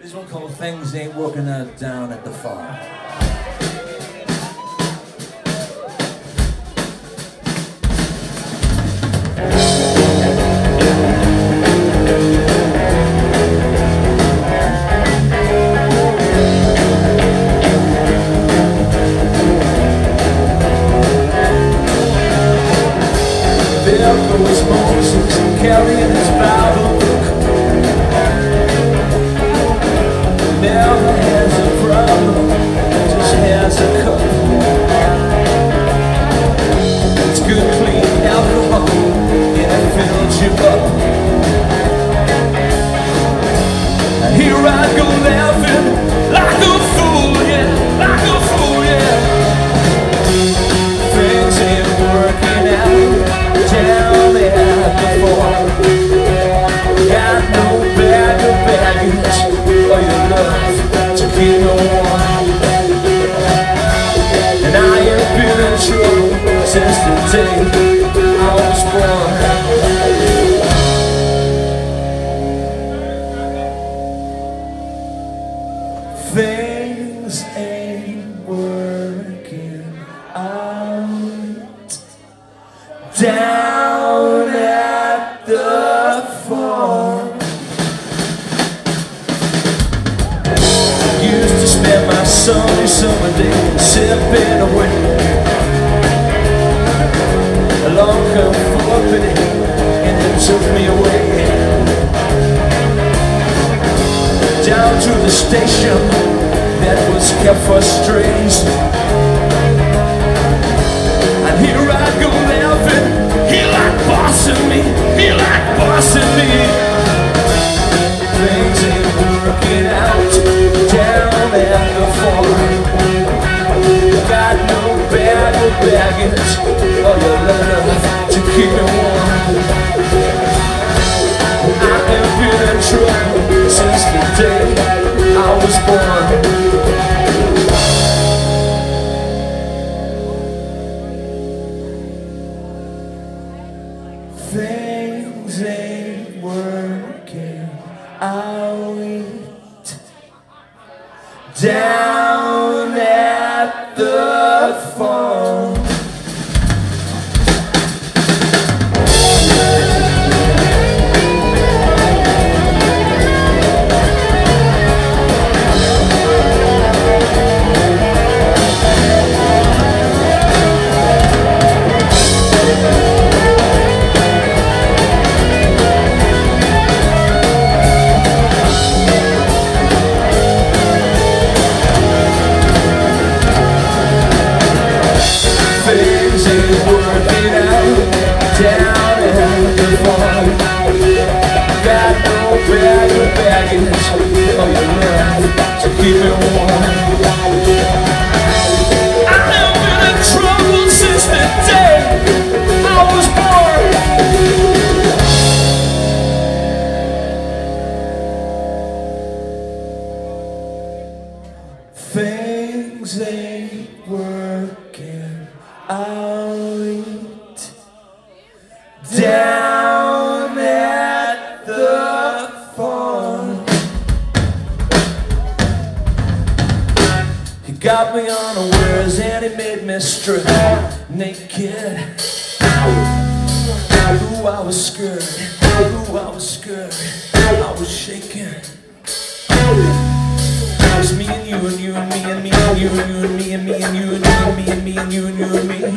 This one called Things Ain't Working Out Down at the Farm. There goes Moses carrying his Bible book. Never has a problem, just has a cup. It's good, clean alcohol, and it fills you up. And here I go laughing like a fool, yeah, like a fool, yeah. Things ain't working out down at the farm. Got no bag of baggage or your love to keep me warm. And I ain't been in trouble since the day I was born. Things ain't working out down at the farm. Used to spend my sunny summer day sipping away. Along come company and it took me away. Down to the station that was kept for strays. And here I go laughing, he like bossing me, he like bossing me. Things ain't working out down at the farm. Got no bag of baggage or your love to keep me warm. I have been in trouble since the day I was born. Things ain't working out down at the farm. Keep me warm. I have been in trouble since the day I was born. Things ain't working out down at the farm. Got me unawares and he made me strip naked. Ooh, I was scared. Ooh, I was scared. I was shaking. It was me and you and you and me and me and you and you and me and me and you and you and me and me and you and you and me.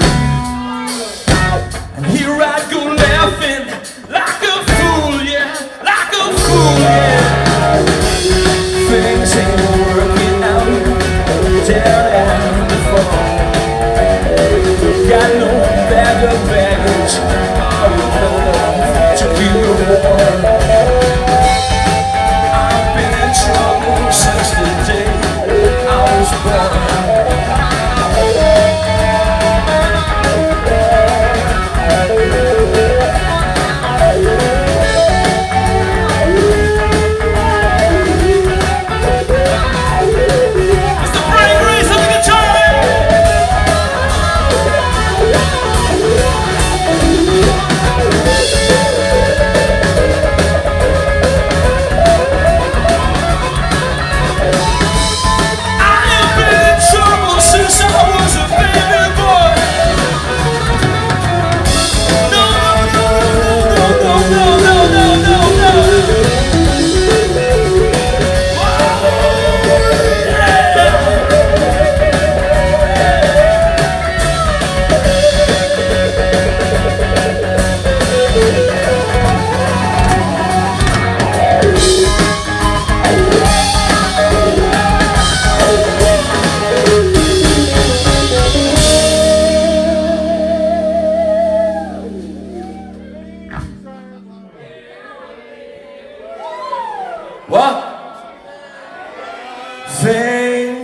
And here I go laughing like a fool, yeah, like a fool, yeah. Things ain't working out down at the farm. Got no bag of baggage or your love to keep me warm. I've been in trouble since the day I was born.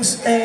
things ain't